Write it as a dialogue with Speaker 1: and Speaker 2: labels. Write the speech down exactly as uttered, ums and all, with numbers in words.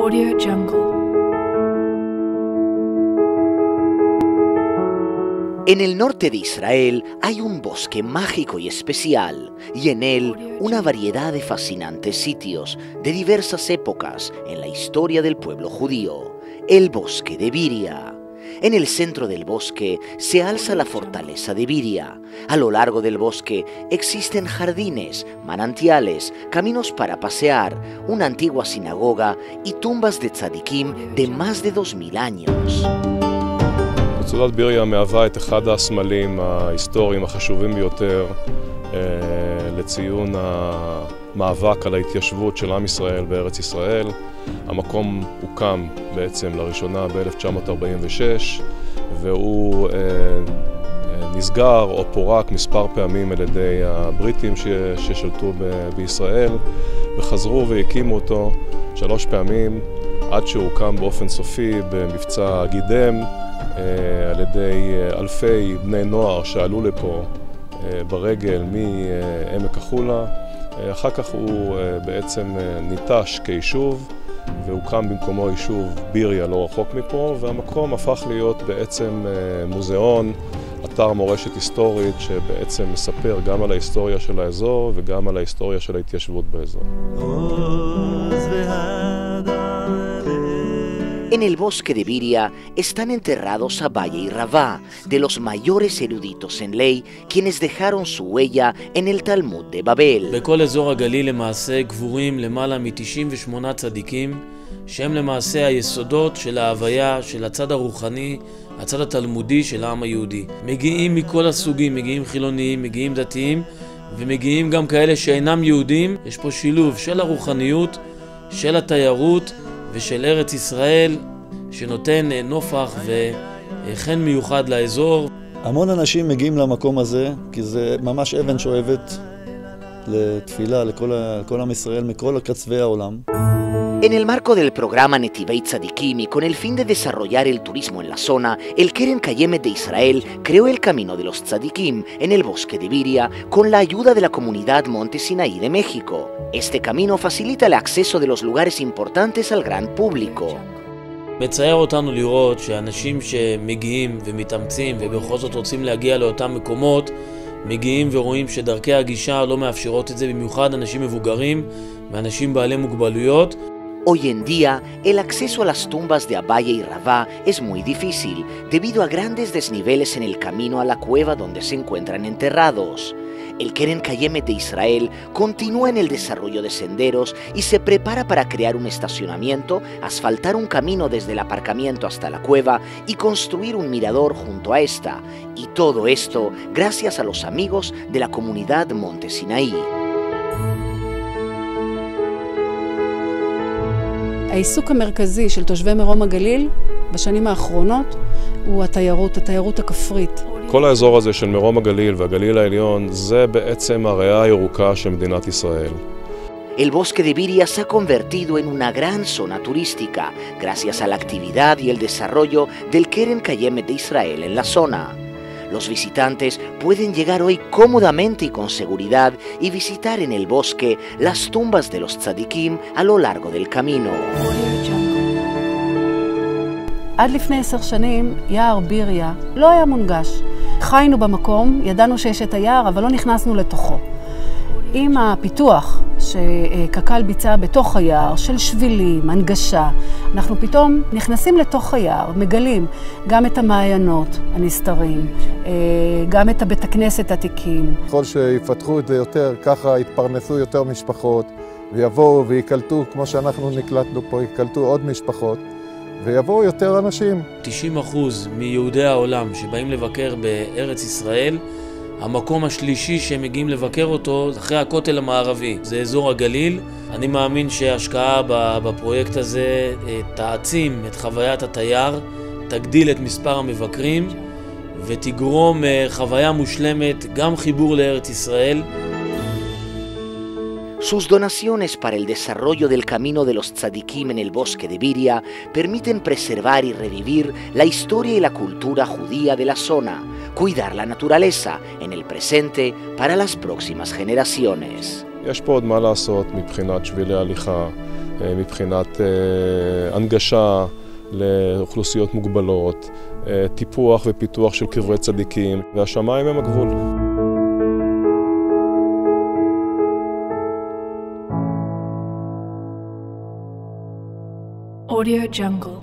Speaker 1: Audio Jungle.
Speaker 2: En el norte de Israel hay un bosque mágico y especial, y en él una variedad de fascinantes sitios de diversas épocas en la historia del pueblo judío, el bosque de Biria. En el centro del bosque se alza la fortaleza de Biria. A lo largo del bosque existen jardines, manantiales, caminos para pasear, una antigua sinagoga y tumbas de tzadikim de más de dos mil años.
Speaker 3: מצודת ביריה מהווה את אחד הסמלים ההיסטוריים החשובים ביותר אה, לציון המאבק על ההתיישבות של עם ישראל בארץ ישראל. המקום הוקם בעצם לראשונה ב-אלף תשע מאות ארבעים ושש והוא אה, אה, נסגר או פורק מספר פעמים על ידי הבריטים ש, ששלטו ב- בישראל וחזרו והקימו אותו שלוש פעמים עד שהוא הוקם באופן סופי במבצע גידם על ידי אלפי בני נוער שעלו לפה ברגל מעמק החולה. אחר כך הוא בעצם ניטש כיישוב והוקם במקומו יישוב ביריה לא רחוק מפה, והמקום הפך להיות בעצם מוזיאון, אתר מורשת היסטורית שבעצם מספר גם על ההיסטוריה של האזור וגם על ההיסטוריה של ההתיישבות באזור.
Speaker 2: En el bosque de Biria están enterrados Abaye y Ravá, de los mayores eruditos en ley, quienes dejaron su huella en el Talmud de Babel.
Speaker 4: בכל אזור הגליל למעשה גבורים למעלה מ-תשעים ושמונה צדיקים, שהם למעשה היסודות של ההוויה, של הצד הרוחני, הצד התלמודי של העם היהודי. מגיעים מכל הסוגים, מגיעים חילוניים, מגיעים דתיים, ומגיעים גם כאלה שאינם יהודים. יש פה שילוב של הרוחניות, של התיירות, ושל ארץ ישראל, שנותן נופח וחן מיוחד לאזור.
Speaker 5: המון אנשים מגיעים למקום הזה, כי זה ממש אבן שואבת לתפילה לכל, לכל עם ישראל מכל קצווי העולם.
Speaker 2: En el marco del programa Netivei Tzadikim y con el fin de desarrollar el turismo en la zona, el Keren Kayemet de Israel creó el Camino de los Tzadikim en el bosque de Biria con la ayuda de la comunidad Monte Sinaí de México. Este camino facilita el acceso de los lugares importantes al gran público.
Speaker 4: מצער אותנו לראות שאנשים שמגיעים ומתאמצים ובכל זאת רוצים להגיע לאותם מקומות, מגיעים ורואים שדרכי הגישה לא מאפשרות את זה, במיוחד אנשים מבוגרים ואנשים בעלי מוגבלויות.
Speaker 2: Hoy en día, el acceso a las tumbas de Abaye y Ravá es muy difícil debido a grandes desniveles en el camino a la cueva donde se encuentran enterrados. El Keren Kayemet de Israel continúa en el desarrollo de senderos y se prepara para crear un estacionamiento, asfaltar un camino desde el aparcamiento hasta la cueva y construir un mirador junto a esta. Y todo esto gracias a los amigos de la comunidad Monte Sinaí.
Speaker 6: העיסוק המרכזי של תושבי מרום הגליל בשנים האחרונות הוא התיירות, התיירות הכפרית.
Speaker 3: כל האזור הזה של מרום הגליל והגליל העליון זה בעצם הריאה הירוקה של מדינת ישראל.
Speaker 2: El bosque de Biria se ha convertido en una gran zona turística gracias a la actividad y el desarrollo del Keren Kayemet de Israel en la zona. Los visitantes pueden llegar hoy cómodamente y con seguridad y visitar en el bosque las tumbas de los tzadikim a lo largo del camino.
Speaker 6: עד לפני עשר שנים, יער ביריה לא היה מונגש. חיינו במקום, ידענו שיש את היער, אבל לא נכנסנו לתוכו. עם הפיתוח שקק"ל ביצע בתוך היער, של שבילים, הנגשה, אנחנו פתאום נכנסים לתוך היער, מגלים גם את המעיינות הנסתרים, גם את הבית הכנסת עתיקים.
Speaker 7: ככל שיפתחו את זה יותר, ככה יתפרנסו יותר משפחות, ויבואו ויקלטו, כמו שאנחנו נקלטנו פה, יקלטו עוד משפחות, ויבואו יותר אנשים.
Speaker 4: תשעים אחוז מיהודי העולם שבאים לבקר בארץ ישראל, המקום השלישי שהם מגיעים לבקר אותו אחרי הכותל המערבי, זה אזור הגליל. אני מאמין שההשקעה בפרויקט הזה תעצים את חוויית התייר, תגדיל את מספר המבקרים ותגרום חוויה מושלמת, גם חיבור לארץ ישראל.
Speaker 2: Sus donaciones para el desarrollo del camino de los tzadikim en el bosque de Biria permiten preservar y revivir la historia y la cultura judía de la zona, cuidar la naturaleza en el presente para las próximas generaciones.
Speaker 3: יש פה עוד מה לעשות מבחינת שבילי הליכה, מבחינת הנגשה לאוכלוסיות מוגבלות, טיפוח ופיתוח של קברי צדיקים, והשמיים הם הגבול.
Speaker 1: Audio Jungle.